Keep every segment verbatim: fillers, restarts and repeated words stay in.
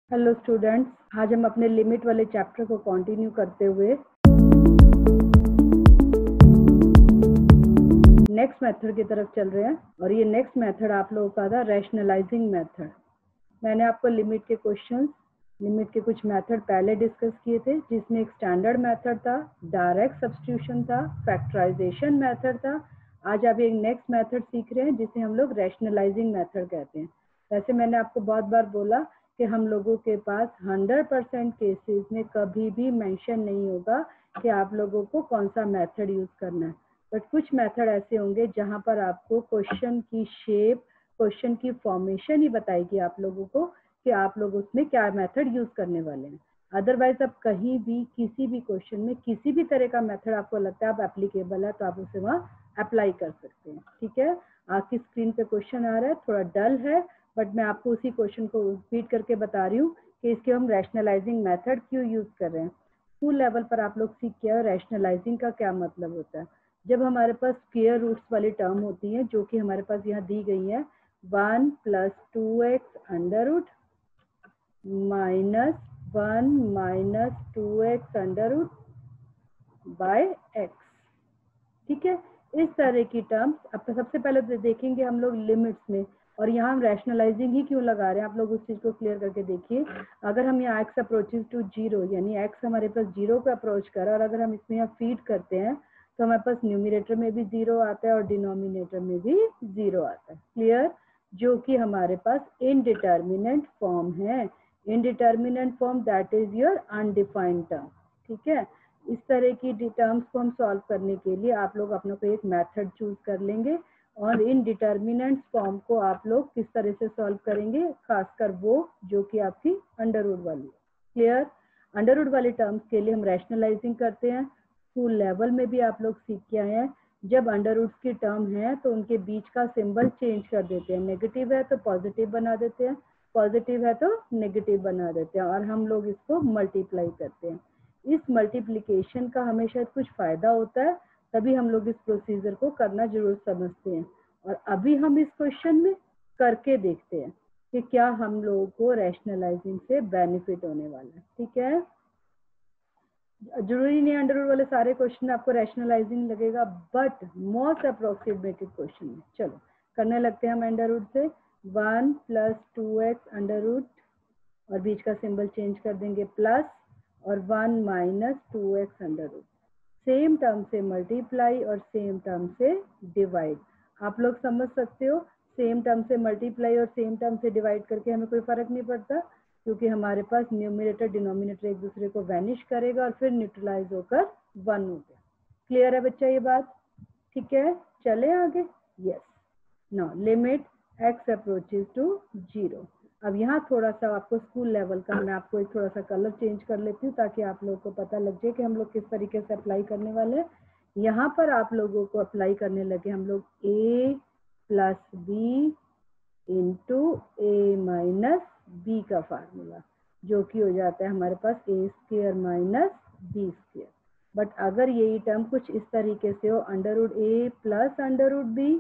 Hello students, आज हम अपने लिमिट वाले चैप्टर को कंटिन्यू करते हुए नेक्स्ट मेथड की तरफ चल रहे हैं। और ये नेक्स्ट मेथड आप लोगों का था रैशनलाइजिंग मेथड। मैंने आपको लिमिट के क्वेश्चंस, लिमिट के कुछ मेथड पहले डिस्कस किए थे, जिसमें एक स्टैंडर्ड मेथड था, डायरेक्ट सब्स्टिट्यूशन था, फैक्टराइजेशन मेथड था। आज आप एक नेक्स्ट मेथड सीख रहे हैं जिसे हम लोग रैशनलाइजिंग मेथड कहते हैं। वैसे मैंने आपको बहुत बार बोला कि हम लोगों के पास हंड्रेड परसेंट केसेस में कभी भी मेंशन नहीं होगा कि आप लोगों को कौन सा मेथड यूज करना है, बट कुछ मेथड ऐसे होंगे जहां पर आपको क्वेश्चन की शेप, क्वेश्चन की फॉर्मेशन ही बताएगी आप लोगों को कि आप लोग उसमें क्या मेथड यूज करने वाले हैं। अदरवाइज आप कहीं भी किसी भी क्वेश्चन में किसी भी तरह का मेथड आपको लगता है आप एप्लीकेबल है तो आप उसे वहाँ अप्लाई कर सकते हैं। ठीक है, आपकी स्क्रीन पे क्वेश्चन आ रहा है, थोड़ा डल है, बट मैं आपको उसी क्वेश्चन को रिपीट करके बता रही हूँ कि इसके हम रैशनलाइजिंग मेथड क्यों यूज कर रहे हैं। स्कूल लेवल पर आप लोग सीख के रैशनलाइजिंग का क्या मतलब होता है। जब हमारे पास स्क्वायर रूट्स वाली टर्म होती है जो कि हमारे पास यहाँ दी गई है, one plus two x under root minus one minus two x under root by x. ठीक है, इस तरह की टर्म्स अब सबसे पहले तो देखेंगे हम लोग लिमिट्स में, और यहाँ हम रैशनलाइजिंग ही क्यों लगा रहे हैं आप लोग उस चीज को क्लियर करके देखिए। अगर हम यहाँ x अप्रोचेज टू जीरो, यानी x हमारे पास जीरो को अप्रोच कर रहा है, और अगर हम इसमें यहाँ फीड करते हैं तो हमारे पास न्यूमिनेटर में भी जीरो आता है और डिनोमिनेटर में भी जीरो आता है। क्लियर, जो कि हमारे पास इनडिटर्मिनेंट फॉर्म है। Indeterminate form that is your undefined term. ठीक है, इस तरह की टर्म्स को हम सॉल्व करने के लिए आप लोग अपना कोई एक मेथड चूज कर लेंगे, और इन डिटर्मिनेंट फॉर्म को आप लोग किस तरह से सॉल्व करेंगे, खासकर वो जो कि आपकी अंडर रूट वाली है। क्लियर, अंडर रूट वाली टर्म्स के लिए हम रैशनलाइजिंग करते हैं। स्कूल लेवल में भी आप लोग सीख के आए हैं, जब अंडर रूट्स की टर्म है तो उनके बीच का सिंबल चेंज कर देते हैं। नेगेटिव है तो पॉजिटिव बना देते हैं, पॉजिटिव है तो नेगेटिव बना देते हैं, और हम लोग इसको मल्टीप्लाई करते हैं। इस मल्टीप्लिकेशन का हमें शायद कुछ फायदा होता है, तभी हम लोग इस प्रोसीजर को करना जरूर समझते हैं। और अभी हम इस क्वेश्चन में करके देखते हैं कि क्या हम लोगों को रैशनलाइजिंग से बेनिफिट होने वाला है। ठीक है, जरूरी नहीं अंडर रूट वाले सारे क्वेश्चन आपको रैशनलाइजिंग लगेगा, बट मोस्ट अप्रोक्सीमेटेड क्वेश्चन है। चलो करने लगते हैं हम अंडर रूट से। One plus two x under root, और बीच का सिंबल चेंज कर देंगे प्लस, और one minus two x under root. Same term से मल्टीप्लाई और सेम टर्म से डिवाइड। आप लोग समझ सकते हो, सेम टर्म से मल्टीप्लाई और सेम टर्म से डिवाइड करके हमें कोई फर्क नहीं पड़ता, क्योंकि हमारे पास न्यूमिनेटर डिनोमिनेटर एक दूसरे को वैनिश करेगा और फिर न्यूट्रलाइज होकर वन हो गया। क्लियर है बच्चा ये बात? ठीक है, चले आगे। Yes, now limit x approaches to zero. अब यहाँ थोड़ा सा आपको स्कूल लेवल का, मैं आपको एक थोड़ा सा कलर चेंज कर लेती हूँ ताकि आप लोगों को पता लग जाए कि हम लोग किस तरीके से अप्लाई करने वाले हैं। यहाँ पर आप लोगों को अप्लाई करने लगे हम लोग a plus b into a minus b का फार्मूला, जो कि हो जाता है हमारे पास a square minus b square. But अगर यही टर्म कुछ इस तरीके से हो, under root a plus under root b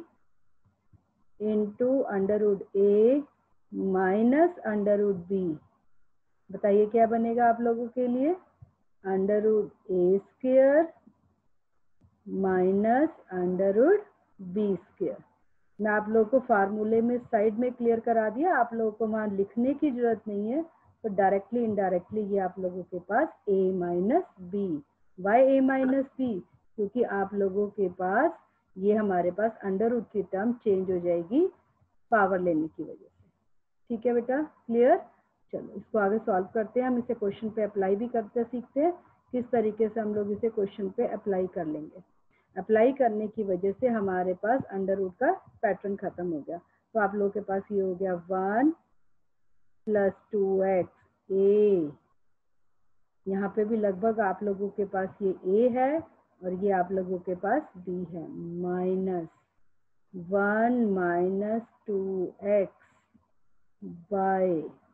into under root a minus under root b, बताइए क्या बनेगा आप लोगों के लिए? Under root a square minus under root b square. मैं आप लोगों को फार्मूले में साइड में क्लियर करा दिया, आप लोगों को वहां लिखने की जरूरत नहीं है, तो डायरेक्टली इनडायरेक्टली ये आप लोगों के पास a minus b. Why a minus b? क्योंकि आप लोगों के पास ये हमारे पास अंडर रूट की टर्म चेंज हो जाएगी पावर लेने की वजह से। ठीक है बेटा, क्लियर? चलो इसको आगे सॉल्व करते हैं। हम इसे क्वेश्चन पे अप्लाई भी करते सीखते हैं किस तरीके से हम लोग इसे क्वेश्चन पे अप्लाई कर लेंगे। अप्लाई करने की वजह से हमारे पास अंडर रूट का पैटर्न खत्म हो गया। तो आप लोगों के पास ये हो गया one plus two x a, यहाँ पे भी लगभग आप लोगों के पास ये a है और ये आप लोगों के पास b है, minus one minus two x by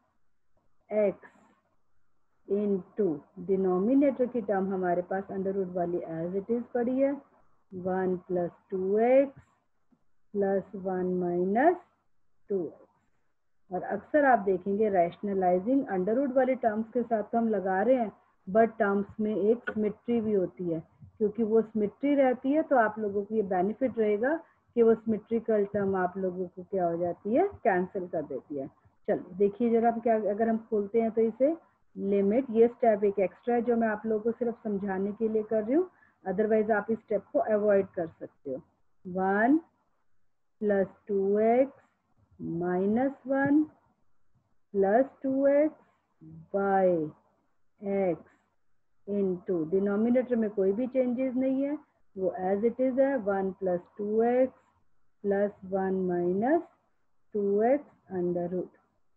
x into denominator की टर्म हमारे पास अंडर रूट वाली एज इट इज पड़ी है, one plus two x plus one minus two x. और अक्सर आप देखेंगे रैशनलाइजिंग अंडर रूट वाले टर्म्स के साथ तो हम लगा रहे हैं, बट टर्म्स में एक सिमेट्री भी होती है, क्योंकि वो सिमेट्री रहती है तो आप लोगों को ये बेनिफिट रहेगा कि वो सिमेट्रिकल टर्म आप लोगों को क्या हो जाती है, कैंसिल कर देती है। चलो देखिए जरा हम क्या, अगर हम खोलते हैं तो इसे लिमिट, ये स्टेप एक एक्स्ट्रा है जो मैं आप लोगों को सिर्फ समझाने के लिए कर रही हूँ, अदरवाइज आप इस स्टेप को अवॉइड कर सकते हो। One plus two x minus one plus two x by x into denominator में कोई भी चेंजेस नहीं है, वो एज इट इज है, one plus two x plus one minus two x under root.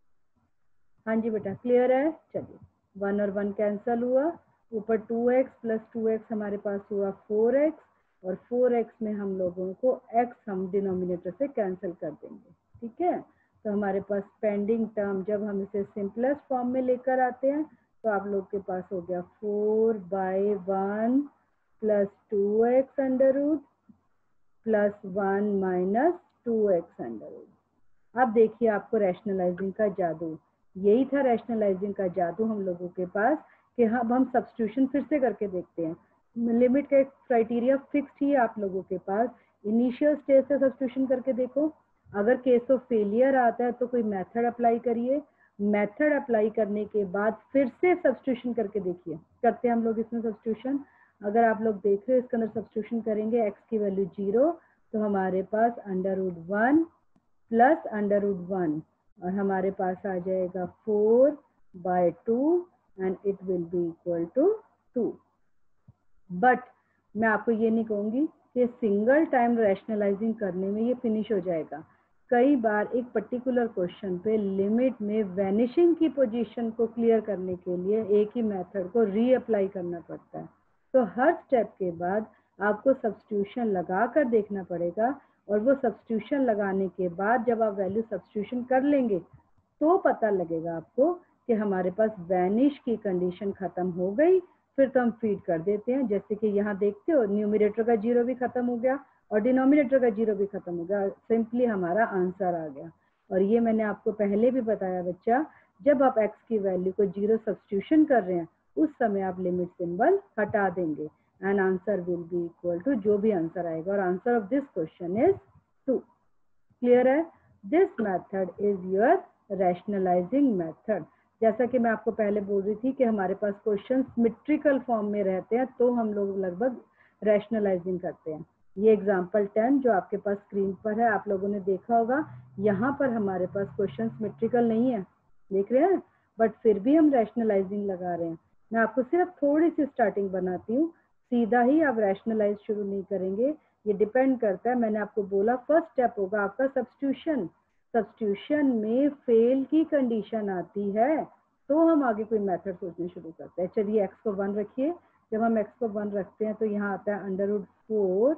हाँ जी बेटा क्लियर है। चलिए वन और वन कैंसल हुआ, ऊपर two x plus two x हमारे पास हुआ फोर एक्स, और फोर एक्स में हम लोगों को x हम डिनोमिनेटर से कैंसिल कर देंगे। ठीक है, तो हमारे पास पेंडिंग टर्म जब हम इसे सिंपलेस्ट फॉर्म में लेकर आते हैं तो आप लोग के पास हो गया four by one plus two x under root plus one minus two x under root. अब देखिए आपको रैशनलाइजिंग का जादू, यही था रैशनलाइजिंग का जादू हम लोगों के पास, कि अब हम सब्स्टिट्यूशन फिर से करके देखते हैं। लिमिट का एक क्राइटेरिया फिक्स्ड ही है आप लोगों के पास, इनिशियल स्टेज से सब्स्टिट्यूशन करके देखो, अगर केस ऑफ फेलियर आता है तो कोई मेथड अप्लाई करिए, मेथड अप्लाई करने के बाद फिर से सब्स्टिट्यूशन करके देखिए। करते हैं हम लोग इसमें सब्स्टिट्यूशन, अगर आप लोग देख रहे हो इसके अंदर सब्स्टिट्यूशन करेंगे, एक्स की वैल्यू जीरो, तो हमारे पास under root one plus under root one, और हमारे पास आ जाएगा four by two and it will be equal to two. But मैं आपको ये नहीं कहूँगी कि सिंगल टाइम रैशनलाइजिंग करने में ये फिनिश हो जाएगा। कई बार एक पर्टिकुलर क्वेश्चन पे लिमिट में वैनिशिंग की पोजीशन को क्लियर करने के लिए एक ही मेथड को रीअप्लाई करना पड़ता है, तो हर स्टेप के बाद आपको सब्स्टिट्यूशन लगा कर देखना पड़ेगा, और वो सब्स्टिट्यूशन लगाने के बाद जब आप वैल्यू सब्स्टिट्यूशन कर लेंगे तो पता लगेगा आपको कि हमारे पास वैनिश की कंडीशन खत्म हो गई, फिर तो हम फीड कर देते हैं। जैसे कि यहाँ देखते हो न्यूमरेटर का जीरो भी खत्म हो गया और डिनोमिनेटर का जीरो भी खत्म हो गया, सिंपली हमारा आंसर आ गया। और ये मैंने आपको पहले भी बताया बच्चा, जब आप x की वैल्यू को जीरो सब्स्टिट्यूशन कर रहे हैं उस समय आप लिमिट सिंबल हटा देंगे and answer will be equal to जो भी आंसर आएगा, और answer of this question is two. Clear है? This method is your rationalising method. जैसा कि मैं आपको पहले बोल रही थी कि हमारे पास क्वेश्चन सिमेट्रिकल फॉर्म में रहते हैं तो हम लोग लगभग रैशनलाइजिंग करते हैं। ये एग्जांपल टेन जो आपके पास स्क्रीन पर है, आप लोगों ने देखा होगा, यहाँ पर हमारे पास क्वेश्चन सिमेट्रिकल नहीं है, देख रहे हैं, बट फिर भी हम रैशनलाइजिंग लगा रहे हैं। मैं आपको सिर्फ थोड़ी सी स्टार्टिंग बनाती हूँ, सीधा ही आप रैशनलाइज शुरू नहीं करेंगे, ये डिपेंड करता है। मैंने आपको बोला फर्स्ट स्टेप होगा आपका सब्स्टिट्यूशन, सब्स्टिट्यूशन में फेल की कंडीशन आती है तो हम आगे कोई मेथड सोचने शुरू करते हैं। चलिए एक्स को वन रखिए, जब हम एक्स को वन रखते हैं तो यहाँ आता है under root four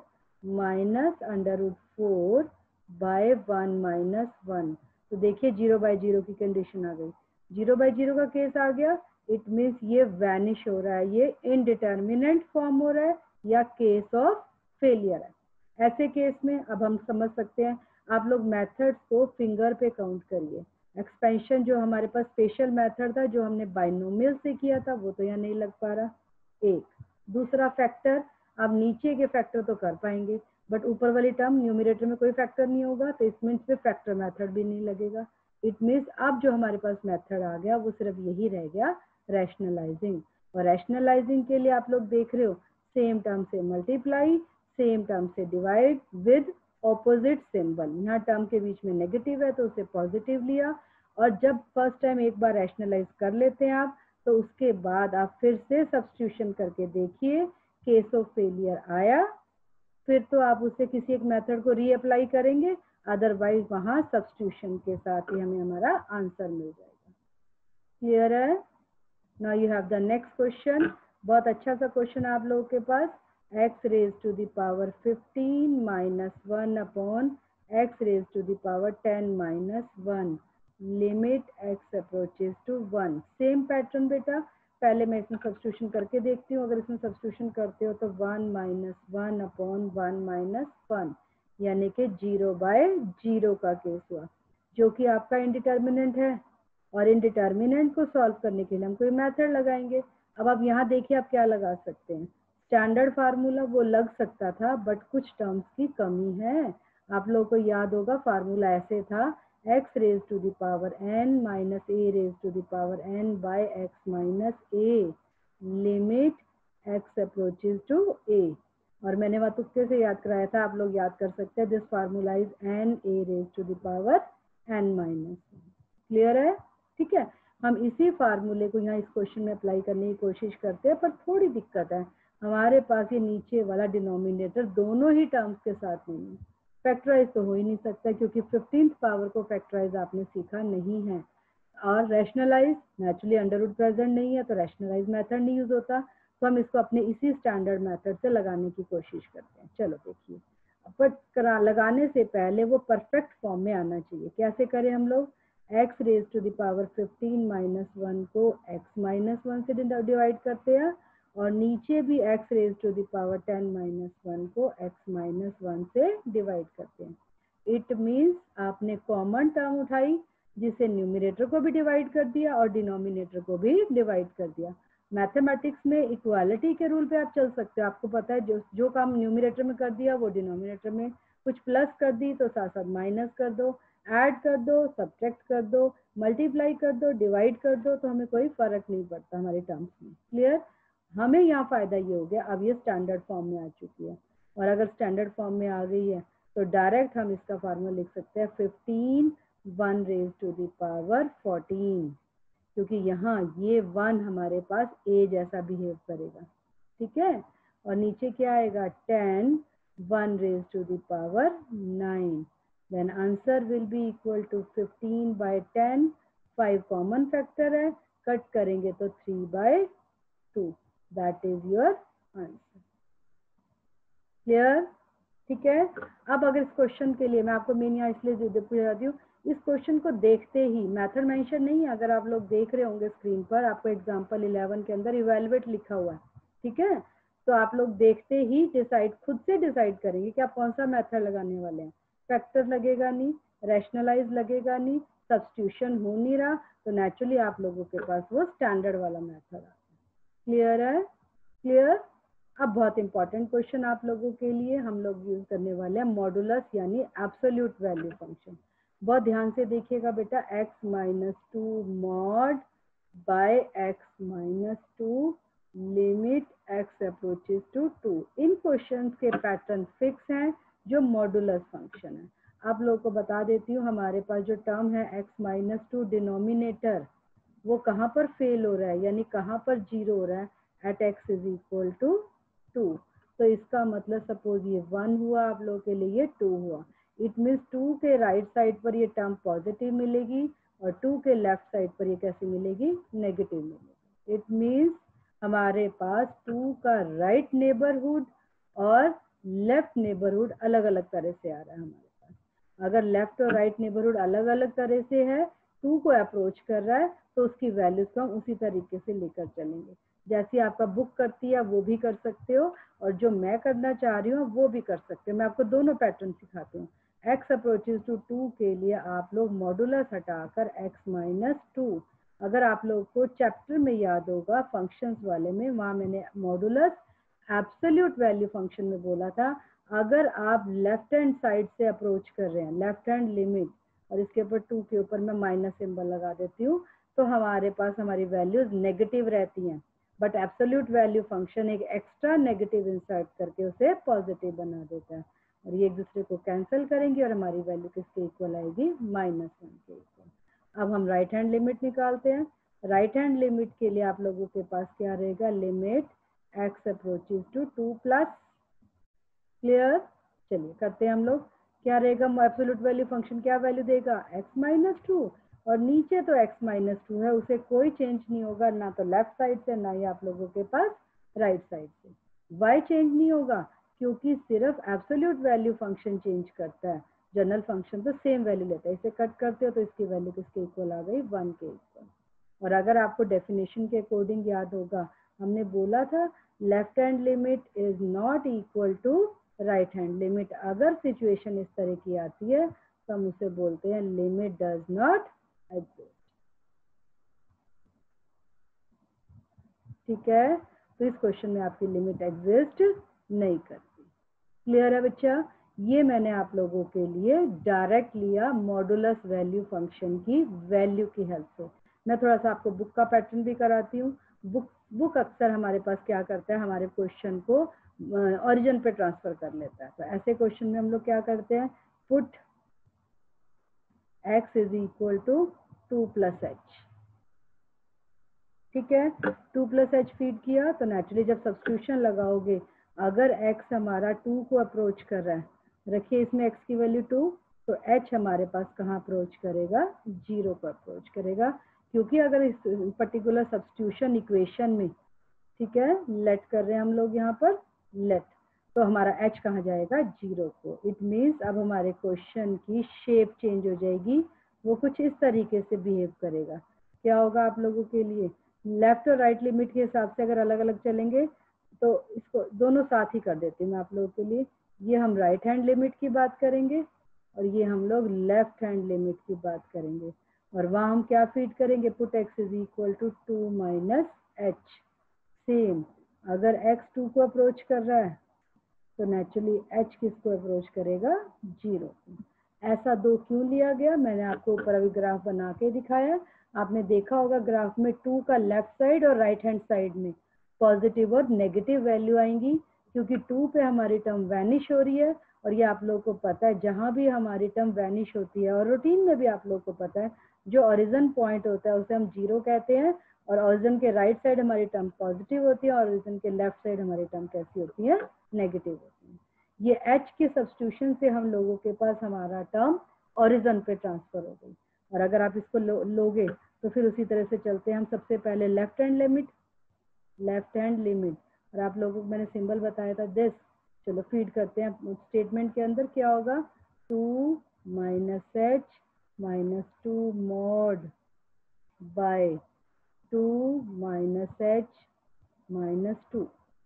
minus under root four by one minus one. तो देखिए जीरो बाय जीरो की कंडीशन आ गई, जीरो बाय जीरो का केस आ गया, इट मीन्स ये वैनिश हो रहा है, ये इनडिटर्मिनेंट फॉर्म हो रहा है या केस ऑफ फेलियर है। ऐसे केस में अब हम समझ सकते हैं, आप लोग मेथड्स को फिंगर पे काउंट करिए। एक्सपेंशन जो हमारे पास स्पेशल मेथड था जो हमने बाइनोमियल से किया था वो तो यहाँ नहीं लग पा रहा, एक। दूसरा फैक्टर, अब नीचे के फैक्टर तो कर पाएंगे बट ऊपर वाली टर्म न्यूमरेटर में कोई फैक्टर नहीं होगा, तो इस मीन्स पे फैक्टर मेथड भी नहीं लगेगा। इट मीन्स अब जो हमारे पास मेथड आ गया वो सिर्फ यही रह गया, रैशनलाइजिंग। और रैशनलाइजिंग के लिए आप लोग देख रहे हो सेम टर्म से मल्टीप्लाई, सेम टर्म से डिवाइड विद ऑपोजिट सिंबल। यहाँ टर्म के बीच में नेगेटिव है तो उसे पॉजिटिव लिया, और जब फर्स्ट टाइम एक बार रैशनलाइज कर लेते हैं आप तो उसके बाद आप फिर से सब्स्टिट्यूशन करके देखिए, केस ऑफ फेलियर आया फिर तो आप उसे किसी एक मेथड को रीअप्लाई करेंगे, अदरवाइज वहां सब्स्टिट्यूशन के साथ ही हमें हमारा आंसर मिल जाएगा। क्लियर है? Now you have the next question, बहुत अच्छा सा क्वेश्चन आप लोगों के पास, x raised to the power fifteen minus one upon x raised to the power ten minus one, limit x approaches to one। Same pattern बेटा, पहले मैं इसमें सब्स्टिट्यूशन करके देखती हूँ, अगर इसमें सब्स्टिट्यूशन करते हो तो one minus one upon one minus one, यानी कि जीरो बाय जीरो का केस हुआ। जो कि आपका इंडिटर्मिनेंट है, और इंडिटर्मिनेंट को सॉल्व करने के लिए हम कोई मेथड लगाएंगे। अब आप यहाँ देखिए आप क्या लगा सकते हैं, स्टैंडर्ड फार्मूला वो लग सकता था, बट कुछ टर्म्स की कमी है। आप लोगों को याद होगा फार्मूला ऐसे था, x raise to the power n minus a raise to the power n by x minus a limit x approaches to a। और मैंने वहाँ तुक्के से याद कराया था, आप लोग याद कर सकते हैं, this formula is n a raise to the power n minus. Clear है? ठीक है, हम इसी फार्मूले को यहाँ इस क्वेश्चन में अप्लाई करने की कोशिश करते हैं, पर थोड़ी दिक्कत है, हमारे पास ये नीचे वाला डिनोमिनेटर दोनों ही टर्म्स के साथ नहीं है। फैक्टराइज तो हो ही नहीं सकता, क्योंकि फिफ्टींथ पावर को फैक्टराइज आपने सीखा नहीं है। और rationalise naturally under root present नहीं है, तो रैशनलाइज मेथड नहीं यूज होता, तो हम इसको अपने इसी स्टैंडर्ड मेथड से लगाने की कोशिश करते हैं। चलो देखिए, बट करा लगाने से पहले वो परफेक्ट फॉर्म में आना चाहिए। कैसे करें हम लोग, x raise to the power fifteen minus one को x माइनस वन से डिवाइड करते हैं, और नीचे भी x raise to the power ten minus one को x माइनस वन से डिवाइड करते हैं। इट मीन्स आपने कॉमन टर्म उठाई, जिसे न्यूमरेटर को भी डिवाइड कर दिया और डिनोमिनेटर को भी डिवाइड कर दिया। मैथमेटिक्स में इक्वालिटी के रूल पे आप चल सकते हो, आपको पता है जो जो काम न्यूमरेटर में कर दिया वो डिनोमिनेटर में, कुछ प्लस कर दी तो साथ साथ माइनस कर दो, ऐड कर दो, सब्ट्रैक्ट कर दो, मल्टीप्लाई कर दो, डिवाइड कर दो, तो हमें कोई फर्क नहीं पड़ता हमारे टर्म्स में। क्लियर? हमें यहाँ फायदा ये हो गया, अब ये स्टैंडर्ड फॉर्म में आ चुकी है, और अगर स्टैंडर्ड फॉर्म में आ गई है तो डायरेक्ट हम इसका फार्मूला लिख सकते हैं fifteen one raise to the power fourteen, क्योंकि यहाँ ये वन हमारे पास a जैसा बिहेव करेगा। ठीक है, और नीचे क्या आएगा, ten one raise to the power nine, then answer will be equal to fifteen by ten, five common factor है, कट करेंगे तो three by two, that is your answer. Clear? ठीक है, अब अगर इस क्वेश्चन के लिए मैं आपको मेन यहाँ इसलिए जाती हूँ, इस क्वेश्चन को देखते ही, मेथड मेंशन नहीं है, अगर आप लोग देख रहे होंगे स्क्रीन पर आपको एग्जांपल इलेवन के अंदर इवैल्यूएट लिखा हुआ है। ठीक है, तो आप लोग देखते ही डिसाइड, खुद से डिसाइड करेंगे कि आप कौन सा मेथड लगाने वाले हैं। फैक्टर लगेगा नहीं, रैशनलाइज लगेगा नहीं, सब्स्टिट्यूशन हो नहीं रहा, तो नेचुरली आप लोगों के पास वो स्टैंडर्ड वाला मेथड आता है। क्लियर है? क्लियर? अब बहुत इंपॉर्टेंट क्वेश्चन आप लोगों के लिए हम लोग यूज करने वाले हैं मॉडुलस यानी एब्सोल्यूट वैल्यू फंक्शन। बहुत ध्यान से देखिएगा बेटा, x minus two mod by x minus two limit x approaches to two. इन क्वेश्चंस के पैटर्न फिक्स हैं जो मॉडुलस फंक्शन है। आप लोगों को बता देती हूँ, हमारे पास जो टर्म है x माइनस टू डिनोमिनेटर, वो कहाँ पर फेल हो रहा है, यानी कहाँ पर जीरो हो रहा है, at x is equal to two. तो इसका मतलब सपोज ये वन हुआ, आप लोगों के लिए ये टू हुआ। इट मीन्स टू के राइट साइड पर ये टर्म पॉजिटिव मिलेगी और टू के लेफ्ट साइड पर ये कैसी मिलेगी, नेगेटिव मिलेगी। इट मीन्स हमारे पास टू का राइट नेबरहुड और लेफ्ट नेबरहुड अलग अलग तरह से आ रहा है हमारे पास। अगर लेफ्ट और राइट नेबरहुड अलग अलग तरह से है, टू को अप्रोच कर रहा है, तो उसकी वैल्यूज को हम उसी तरीके से लेकर चलेंगे। जैसे आपका बुक करती है वो भी कर सकते हो, और जो मैं करना चाह रही हूँ वो भी कर सकते हो। मैं आपको दोनों पैटर्न सिखाती हूँ। x अप्रोचेस टू टू के लिए आप लोग मॉडुलस हटाकर x माइनस टू, अगर आप लोग को चैप्टर में याद होगा फंक्शंस वाले में, वहाँ मैंने मॉडुलस एब्सोल्यूट वैल्यू फंक्शन में बोला था, अगर आप लेफ्ट हैंड साइड से अप्रोच कर रहे हैं, लेफ्ट हैंड लिमिट, और इसके ऊपर टू के ऊपर मैं माइनस सिंबल लगा देती हूँ, तो हमारे पास हमारी वैल्यूज नेगेटिव रहती हैं। बट एब्सोल्यूट वैल्यू फंक्शन एक एक्स्ट्रा नेगेटिव इंसर्ट करके उसे पॉजिटिव बना देता है, और ये एक दूसरे को कैंसिल करेंगे और हमारी वैल्यू किसके इक्वल आएगी, माइनस वन के इक्वल। अब हम राइट हैंड लिमिट निकालते हैं। राइट हैंड लिमिट के लिए आप लोगों के पास क्या रहेगा, limit x approaches to two plus. Clear? चलिए करते हैं हम लोग। क्या रहेगा, एब्सोल्यूट वैल्यू फंक्शन क्या वैल्यू देगा, एक्स माइनस टू, और नीचे तो x माइनस टू है, उसे कोई चेंज नहीं होगा, ना तो लेफ्ट साइड से ना ही आप लोगों के पास राइट साइड से। y चेंज नहीं होगा क्योंकि सिर्फ एब्सोल्यूट वैल्यू फंक्शन चेंज करता है, जनरल फंक्शन तो सेम वैल्यू लेता है। इसे कट करते हो तो इसकी वैल्यू किसके इक्वल आ गई, वन के इक्वल। और अगर आपको डेफिनेशन के अकॉर्डिंग याद होगा, हमने बोला था left hand limit is not equal to right hand limit. अगर सिचुएशन इस तरह की आती है तो हम उसे बोलते हैं लिमिट डज नॉट एग्जिस्ट। ठीक है, तो इस क्वेश्चन में आपकी लिमिट एग्जिस्ट नहीं करती। क्लियर है बच्चा? ये मैंने आप लोगों के लिए डायरेक्ट लिया मॉडुलस वैल्यू फंक्शन की वैल्यू की हेल्प से। मैं थोड़ा सा आपको बुक का पैटर्न भी कराती हूँ। बुक बुक अक्सर हमारे पास क्या करता है, हमारे क्वेश्चन को ओरिजिन पे ट्रांसफर कर लेता है। तो ऐसे क्वेश्चन में हम लोग क्या करते हैं, put x is equal to two plus h. ठीक है, टू प्लस एच फीड किया तो नेचुरली जब सब्स्टिट्यूशन लगाओगे, अगर x हमारा टू को अप्रोच कर रहा है, रखिए इसमें x की वैल्यू टू, तो h हमारे पास कहाँ अप्रोच करेगा, जीरो को अप्रोच करेगा। क्योंकि अगर इस पर्टिकुलर सब्स्टिट्यूशन इक्वेशन में, ठीक है, लेट कर रहे हैं हम लोग यहाँ पर लेट, तो हमारा h कहाँ जाएगा, जीरो को। इट मीन्स अब हमारे क्वेश्चन की शेप चेंज हो जाएगी, वो कुछ इस तरीके से बिहेव करेगा। क्या होगा आप लोगों के लिए, लेफ्ट और राइट लिमिट के हिसाब से अगर अलग अलग चलेंगे तो इसको दोनों साथ ही कर देती हूँ मैं आप लोगों के लिए। ये हम राइट हैंड लिमिट की बात करेंगे और ये हम लोग लेफ्ट हैंड लिमिट की बात करेंगे। और वहाँ हम क्या फीड करेंगे, put x is equal to two minus h. Same, अगर x टू को अप्रोच कर रहा है तो नेचुरली h किसको अप्रोच करेगा, जीरो को। ऐसा दो क्यों लिया गया, मैंने आपको ऊपर अभी ग्राफ बना के दिखाया। आपने देखा होगा ग्राफ में टू का लेफ्ट साइड और राइट हैंड साइड में पॉजिटिव और नेगेटिव वैल्यू आएंगी, क्योंकि टू पे हमारी टर्म वैनिश हो रही है। और ये आप लोगों को पता है, जहाँ भी हमारी टर्म वैनिश होती है, और रूटीन में भी आप लोगों को पता है, जो ओरिजिन पॉइंट होता है उसे हम जीरो कहते हैं, और ओरिजिन के राइट साइड हमारी टर्म पॉजिटिव होती है और ओरिजिन के लेफ्ट साइड हमारी टर्म कैसी होती है, नेगेटिव होती है। ये h के सब्स्टिट्यूशन से हम लोगों के पास हमारा टर्म ओरिजिन पे ट्रांसफर हो गई। और अगर आप इसको लो, लोगे तो फिर उसी तरह से चलते हैं हम। सबसे पहले left hand limit, left hand limit, और आप लोगों को मैंने सिंबल बताया था दिस। चलो फीड करते हैं स्टेटमेंट के अंदर, क्या होगा, two minus h minus two mod by two minus h minus two.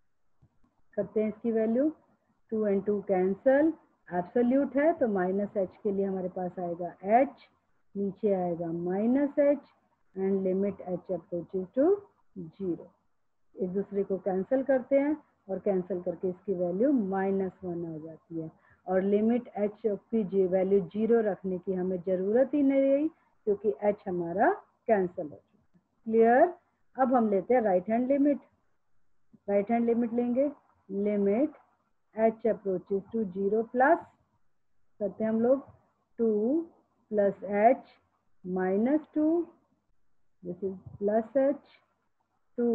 करते हैं इसकी value, two and two cancel, absolute है तो माइनस एच के लिए हमारे पास आएगा h, नीचे आएगा minus h, and limit h approaches to zero. एक दूसरे को कैंसिल करते हैं और कैंसिल करके इसकी वैल्यू माइनस वन आ जाती है। और लिमिट h की वैल्यू जीरो रखने की हमें ज़रूरत ही नहीं रही, क्योंकि h हमारा कैंसिल हो चुका। क्लियर? अब हम लेते हैं right hand limit. Right hand limit लेंगे, limit h approaches to zero plus, करते हैं हम लोग, two plus h minus two, this is plus h, two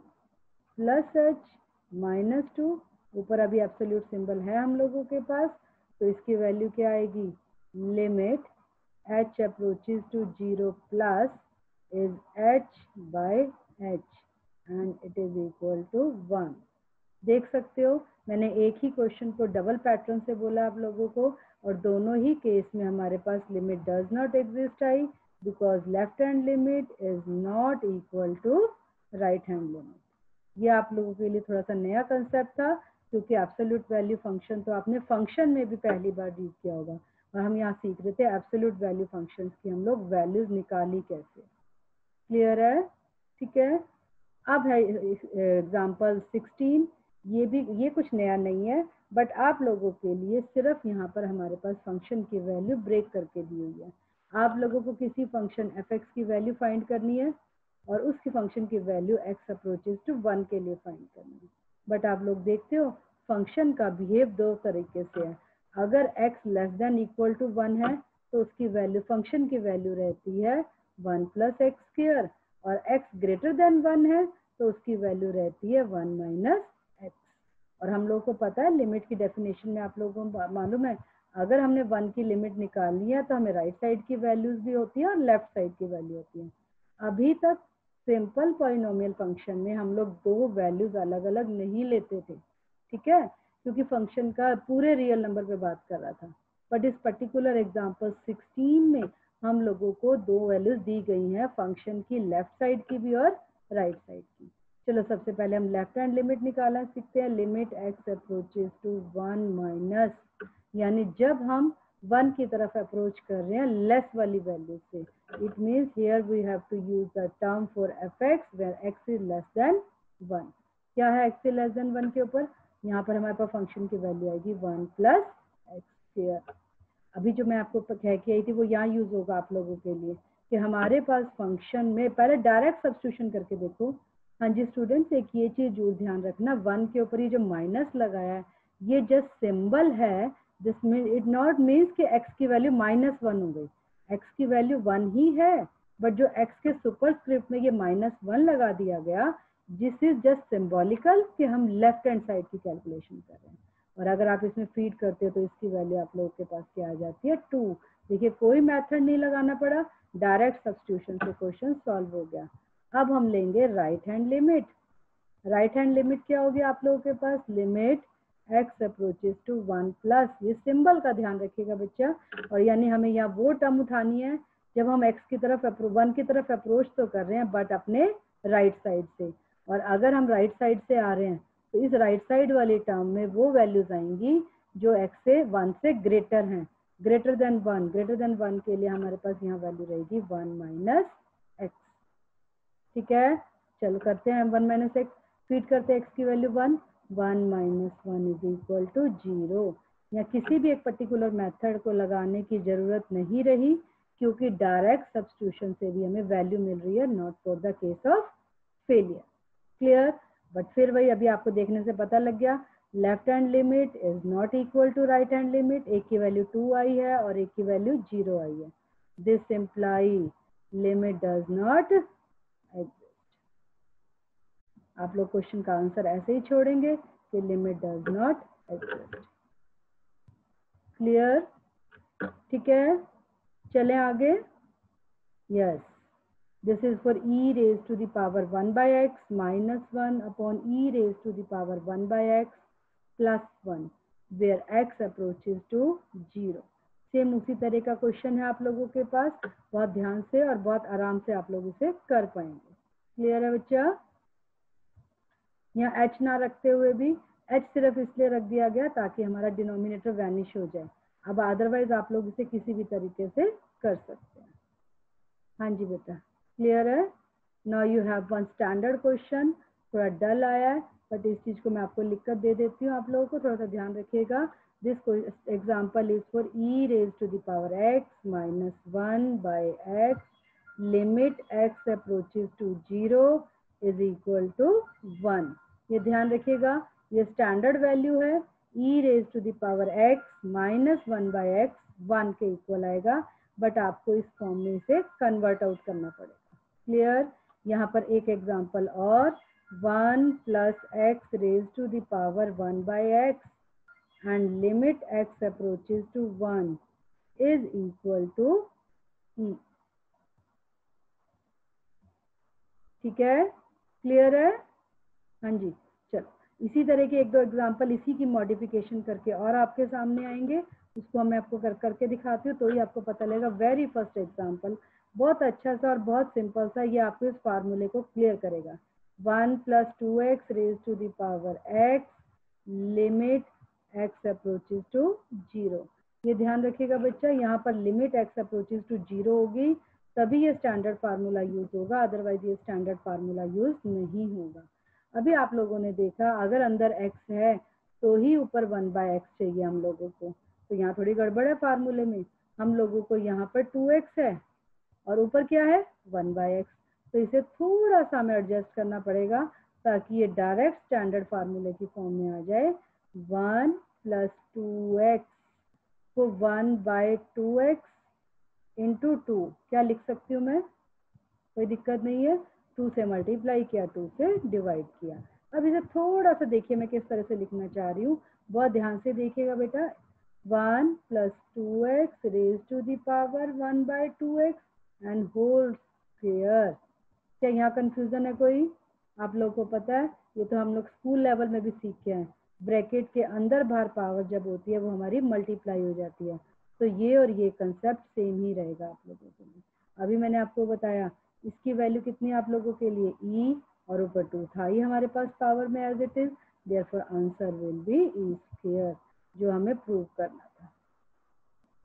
plus h minus two, ऊपर अभी एब्सोल्यूट सिंबल है हम लोगों के पास, तो इसकी वैल्यू क्या आएगी, limit h approaches to zero plus is h by h and it is equal to one. देख सकते हो मैंने एक ही क्वेश्चन को डबल पैटर्न से बोला आप लोगों को, और दोनों ही केस में हमारे पास लिमिट डज नॉट एग्जिस्ट आई, because left hand limit is not equal to right hand limit. ये आप लोगों के लिए थोड़ा सा नया कंसेप्ट था, क्योंकि एब्सोल्यूट वैल्यू फंक्शन तो आपने फंक्शन में भी पहली बार यूज किया होगा, और हम यहाँ सीख रहे थे एब्सोल्यूट वैल्यू फंक्शंस की हम लोग वैल्यूज निकाली कैसे। क्लियर है? ठीक है, अब है एग्जाम्पल सिक्सटीन। ये भी, ये कुछ नया नहीं है, बट आप लोगों के लिए सिर्फ यहाँ पर हमारे पास फंक्शन की वैल्यू ब्रेक करके दी हुई है। आप लोगों को किसी फंक्शन एफ एक्स की वैल्यू फाइंड करनी है और उसकी फंक्शन की value x approaches to one के लिए फाइंड करनी है। बट आप लोग देखते हो फंक्शन का बिहेव दो तरीके से है। अगर x less than equal to one है तो उसकी वैल्यू, फंक्शन की वैल्यू रहती है वन प्लस एक्स स्क्वायर, और एक्स ग्रेटर देन वन है तो उसकी वैल्यू रहती है वन माइनस एक्स। और हम लोगों को पता है लिमिट की डेफिनेशन में, आप लोगों को मालूम है, अगर हमने वन की लिमिट निकालनी है तो हमें राइट साइड की वैल्यूज भी होती है और लेफ्ट साइड की वैल्यू होती है। अभी तक सिंपल पॉलिनोमियल फंक्शन में हम लोग दो वैल्यूज अलग अलग नहीं लेते थे, ठीक है, क्योंकि फंक्शन का पूरे रियल नंबर पे बात कर रहा था। बट इस पर्टिकुलर एग्जांपल सिक्सटीन में हम लोगों को दो वैल्यूज दी गई हैं, फंक्शन की लेफ्ट साइड की भी और राइट साइड की। चलो सबसे पहले हम लेफ्ट हैंड लिमिट निकालना सीखते हैं। Limit x approaches to one minus, यानी जब हम वन की तरफ अप्रोच कर रहे हैं लेस वाली वैल्यू से। It means here we have to use the term for f x where x is less than one. क्या है x is less than one के ऊपर? यहाँ पर हमारे पास फंक्शन की वैल्यू आएगी वन प्लस एक्स स्क्वायर। अभी जो मैं आपको कह के आई थी वो यहाँ यूज होगा आप लोगों के लिए कि हमारे पास फंक्शन में पहले डायरेक्ट सब्स्टिट्यूशन करके देखो। हाँ जी स्टूडेंट्स, एक ये चीज जरूर ध्यान रखना, वन के ऊपर ये जो माइनस लगाया है ये जस्ट सिंबल है, this mean it not means कि x की वैल्यू माइनस वन हो गई। x की वैल्यू वन ही है, बट जो x के सुपरस्क्रिप्ट में ये माइनस वन लगा दिया गया, जिस इज जस्ट सिंबॉलिकल कि हम लेफ्ट हैंड साइड की कैलकुलेशन कर रहे हैं। और अगर आप इसमें फीड करते हो तो इसकी वैल्यू आप लोगों के पास क्या आ जाती है? टू। देखिए कोई मेथड नहीं लगाना पड़ा, डायरेक्ट सब्स्टिट्यूशन से क्वेश्चन सॉल्व हो गया। अब हम लेंगे right hand limit. Right hand limit क्या होगी आप लोगों के पास? Limit x approaches to one plus, ये सिंबल का ध्यान रखिएगा बच्चा, और यानी हमें यहाँ वो टर्म उठानी है जब हम x की तरफ वन की तरफ अप्रोच तो कर रहे हैं बट अपने राइट साइड से, और अगर हम राइट साइड से आ रहे हैं तो इस राइट साइड वाली टर्म में वो वैल्यूज आएंगी जो x से वन से ग्रेटर हैं। Greater than one, greater than one के लिए हमारे पास यहाँ वैल्यू रहेगी वन माइनस एक्स। ठीक है, चलो करते हैं वन माइनस एक्स, फीड करते हैं x की value one, one minus one is equal to zero. या किसी भी एक पर्टिकुलर मेथड को लगाने की जरूरत नहीं रही क्योंकि डायरेक्ट सब्स्टिट्यूशन से भी हमें वैल्यू मिल रही है, not for the case of failure. Clear? But फिर वही अभी आपको देखने से पता लग गया, left hand limit is not equal to right hand limit. एक की वैल्यू टू आई है और एक की वैल्यू जीरो आई है। This imply limit does not exist. आप लोग क्वेश्चन का आंसर ऐसे ही छोड़ेंगे कि limit does not exist. Clear? ठीक है, चलें आगे। Yes, this is for e raise to the power one by x minus one upon e raise to the power one by x plus one where x approaches to zero. Same उसी तरह का question है आप लोगों के पास, बहुत ध्यान से और बहुत आराम से आप लोग इसे कर पाएंगे। क्लियर है बच्चा? यहाँ h ना रखते हुए भी, h सिर्फ इसलिए रख दिया गया ताकि हमारा डिनोमिनेटर वैनिश हो जाए। अब अदरवाइज आप लोग इसे किसी भी तरीके से कर सकते हैं। हाँ जी बेटा, क्लियर है? Now you have one standard question, थोड़ा डल आया है बट इस चीज को मैं आपको लिख कर दे देती हूँ, आप लोगों को थोड़ा सा ध्यान रखिएगा। This example is for e raise to the power x minus one by x limit x approaches to zero is equal to one. ये ध्यान रखिएगा, ये स्टैंडर्ड वैल्यू है, e raise to the power x minus one by x one के equal आएगा, but आपको इस form में इसे कन्वर्ट आउट करना पड़ेगा। क्लियर? यहाँ पर एक एग्जांपल और, one plus x raise to the power one by x and limit x approaches to one is equal to e। ठीक है, क्लियर है? हाँ जी, चलो इसी तरह के एक दो एग्जांपल इसी की मॉडिफिकेशन करके और आपके सामने आएंगे, उसको मैं आपको कर करके दिखाती हूँ तो ही आपको पता लगेगा। वेरी फर्स्ट एग्जांपल बहुत अच्छा सा और बहुत सिंपल सा, ये आपको इस फार्मूले को क्लियर करेगा। One plus two x raise to the power x limit x approaches to zero. ये ध्यान रखिएगा बच्चा, यहाँ पर limit x approaches to zero होगी तभी ये स्टैंडर्ड फार्मूला यूज होगा, अदरवाइज ये स्टैंडर्ड फार्मूला यूज नहीं होगा। अभी आप लोगों ने देखा अगर अंदर x है तो ही ऊपर वन बाय एक्स चाहिए हम लोगों को, तो यहाँ थोड़ी गड़बड़ है फार्मूले में। हम लोगों को यहाँ पर टू एक्स है और ऊपर क्या है? वन बाय एक्स, तो इसे थोड़ा सा हमें एडजस्ट करना पड़ेगा ताकि ये डायरेक्ट स्टैंडर्ड फार्मूले की फॉर्म में आ जाए। वन प्लस टू एक्स को one by two x into two क्या लिख सकती हूँ मैं? कोई दिक्कत नहीं है, टू से मल्टीप्लाई किया, टू से डिवाइड किया। अब इसे थोड़ा सा देखिए मैं किस तरह से लिखना चाह रही हूँ, बहुत ध्यान से देखिएगा बेटा। One plus two x raise to the power one by two x and whole square. क्या यहाँ कंफ्यूजन है कोई? आप लोग को पता है, ये तो हम लोग स्कूल लेवल में भी सीख के हैं, ब्रैकेट के अंदर बाहर पावर जब होती है वो हमारी मल्टीप्लाई हो जाती है, तो ये और ये कंसेप्ट सेम ही रहेगा आप लोगों के लिए। अभी मैंने आपको बताया इसकी वैल्यू कितनी आप लोगों के लिए? e, और ऊपर टू था ही हमारे पास पावर में as it is, therefore answer will be e square, जो हमें प्रूव करना था।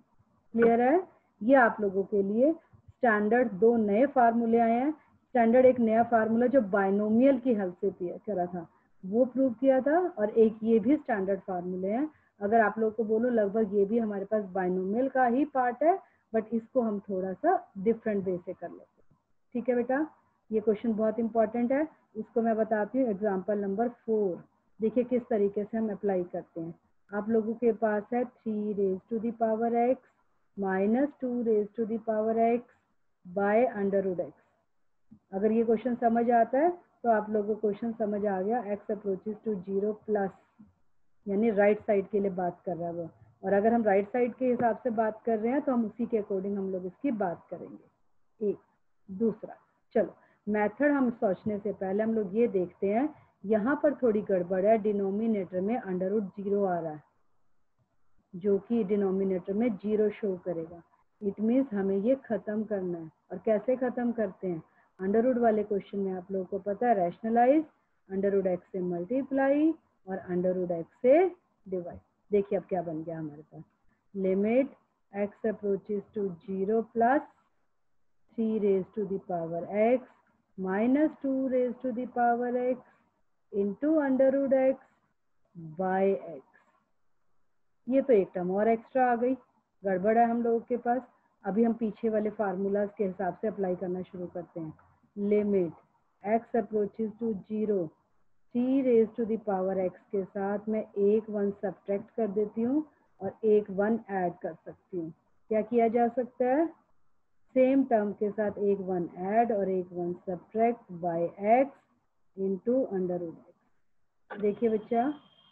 क्लियर है? ये आप लोगों के लिए स्टैंडर्ड दो नए फार्मूले आए हैं। स्टैंडर्ड एक नया फार्मूला जो बाइनोमियल की हेल्प से करा था वो प्रूव किया था, और एक ये भी स्टैंडर्ड फार्मूले हैं। अगर आप लोग को बोलो लगभग ये भी हमारे पास बाइनोमियल का ही पार्ट है, बट इसको हम थोड़ा सा डिफरेंट वे से कर लेते हैं। ठीक है बेटा, ये क्वेश्चन बहुत इंपॉर्टेंट है, इसको मैं बताती हूँ। एग्जाम्पल नंबर फोर देखिए किस तरीके से हम अप्लाई करते हैं। आप लोगों के पास है three raise to the power x minus two raise to the power x by under root x. अगर ये क्वेश्चन समझ आता है तो आप लोगों को क्वेश्चन समझ आ गया। X approaches to zero plus, यानी राइट साइड के लिए बात कर रहा है वो, और अगर हम राइट साइड के हिसाब से बात कर रहे हैं तो हम उसी के अकॉर्डिंग हम लोग इसकी बात करेंगे। एक दूसरा, चलो मेथड हम सोचने से पहले हम लोग ये देखते हैं, यहाँ पर थोड़ी गड़बड़ है। डिनोमिनेटर में अंडर रूट जीरो आ रहा है, जो कि डिनोमिनेटर में जीरो शो करेगा। इट मीन्स हमें ये खत्म करना है। और कैसे खत्म करते हैं? अंडर रूट वाले क्वेश्चन में आप लोगों को पता है रैशनलाइज, अंडर रूट एक्स से मल्टीप्लाई और अंडर रूट एक्स से डिवाइड। देखिए अब क्या बन गया हमारे पास, limit x approaches to zero plus three raise to the power x minus two raise to the power x into under root x by x. ये तो एक टर्म और एक्स्ट्रा आ गई, गड़बड़ है हम लोगों के पास। अभी हम पीछे वाले फार्मूलाज के हिसाब से अप्लाई करना शुरू करते हैं। Limit x approaches to zero, three raise to the power x के साथ मैं एक वन सब्ट्रैक्ट कर देती हूँ और एक वन ऐड कर सकती हूँ। क्या किया जा सकता है? सेम टर्म के साथ एक वन ऐड और एक one subtract by x into under root x. देखिए बच्चा,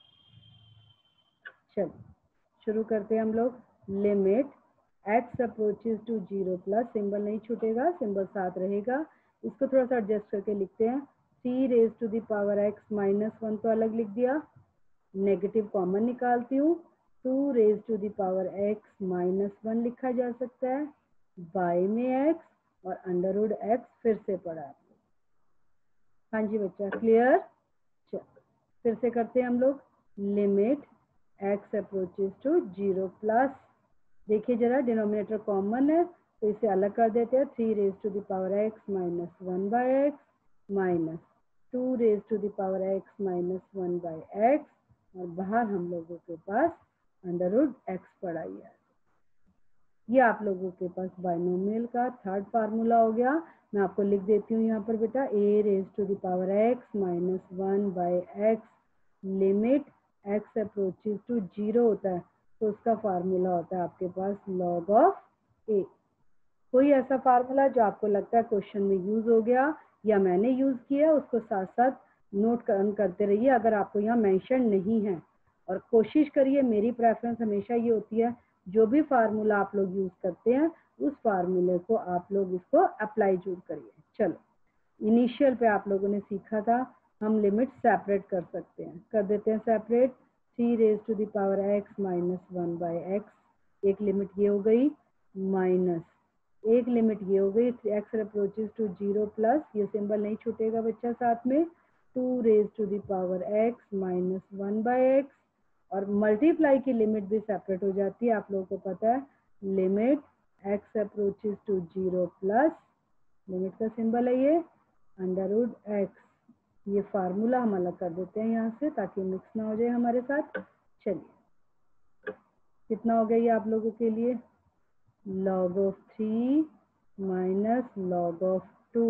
चलो शुरू करते हैं हम लोग। Limit x approaches to zero plus, symbol नहीं छूटेगा, सिंबल साथ रहेगा, इसको थोड़ा सा एडजस्ट करके लिखते हैं। Three raise to the power x minus one तो अलग लिख दिया, नेगेटिव कॉमन निकालती हूँ, two raise to the power x minus one लिखा जा सकता है, बाय में एक्स और अंडर रूट एक्स फिर से पढ़ा। हाँ जी बच्चा, क्लियर? चलो फिर से करते हैं हम लोग। Limit x approaches to zero plus, देखिए जरा डिनोमिनेटर कॉमन है तो इसे अलग कर देते हैं। Three raise to the power x minus one by x minus two raise to the power x minus one by x, और बाहर हम लोगों के पास अंडर रूट एक्स पड़ा ही है। ये आप लोगों के पास बाइनोमियल का थर्ड फार्मूला हो गया। मैं आपको लिख देती हूँ यहाँ पर बेटा, a raise to the power x minus one by x, limit x approaches to zero होता है तो उसका फार्मूला होता है आपके पास लॉग ऑफ ए। कोई ऐसा फार्मूला जो आपको लगता है क्वेश्चन में यूज हो गया या मैंने यूज किया, उसको साथ साथ नोट कर, करते रहिए अगर आपको यहाँ मेंशन नहीं है। और कोशिश करिए, मेरी प्रेफरेंस हमेशा ये होती है, जो भी फार्मूला आप लोग यूज करते हैं उस फार्मूले को आप लोग इसको अप्लाई जरूर करिए। चलो इनिशियल पे आप लोगों ने सीखा था हम लिमिट सेपरेट कर सकते हैं, कर देते हैं separate. Three raise to the power x minus one by x, एक लिमिट ये हो गई, माइनस एक लिमिट ये हो गई x approaches to zero plus, ये सिंबल नहीं छूटेगा बच्चा साथ में, two raise to the power x minus one by x, और मल्टीप्लाई की लिमिट भी सेपरेट हो जाती है, आप लोगों को पता है। Limit x approaches to zero plus, limit का सिंबल है ये, अंडर रूट एक्स। ये फार्मूला हम अलग कर देते हैं यहाँ से ताकि मिक्स ना हो जाए हमारे साथ। चलिए कितना हो गया ये आप लोगों के लिए, log of three minus log of two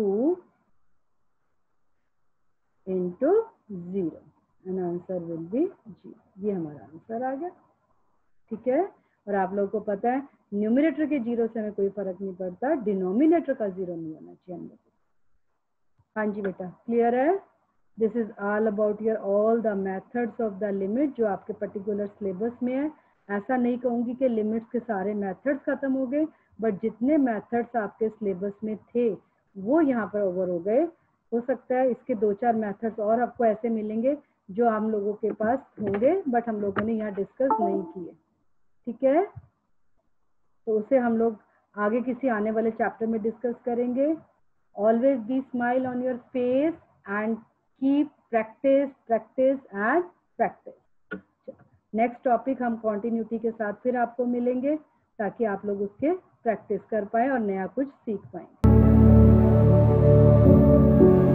into zero and answer will be zero। ये हमारा आंसर आ गया, ठीक है। और आप लोगों को पता है न्यूमरेटर के जीरो से हमें कोई फर्क नहीं पड़ता, डिनोमिनेटर का जीरो नहीं होना चाहिए हम लोग। हाँ जी बेटा, क्लियर है? This is all about your all the methods of the limit जो आपके पर्टिकुलर सिलेबस में है। ऐसा नहीं कहूँगी कि लिमिट्स के सारे मेथड्स खत्म हो गए, बट जितने मेथड्स आपके सिलेबस में थे वो यहाँ पर ओवर हो गए। हो सकता है इसके दो चार मेथड्स और आपको ऐसे मिलेंगे जो हम लोगों के पास होंगे बट हम लोगों ने यहाँ डिस्कस नहीं किए, ठीक है। तो उसे हम लोग आगे किसी आने वाले चैप्टर में डिस्कस करेंगे। Always be smile on your face and keep practice practice and practice. Next topic हम कॉन्टिन्यूटी के साथ फिर आपको मिलेंगे, ताकि आप लोग उसके प्रैक्टिस कर पाए और नया कुछ सीख पाए।